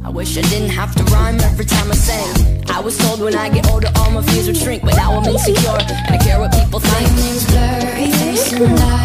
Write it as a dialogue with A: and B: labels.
A: I wish I didn't have to rhyme every time I sang. I was told when I get older all my fears would shrink, but now I'm insecure and I care what people think.
B: My name's blurry face and I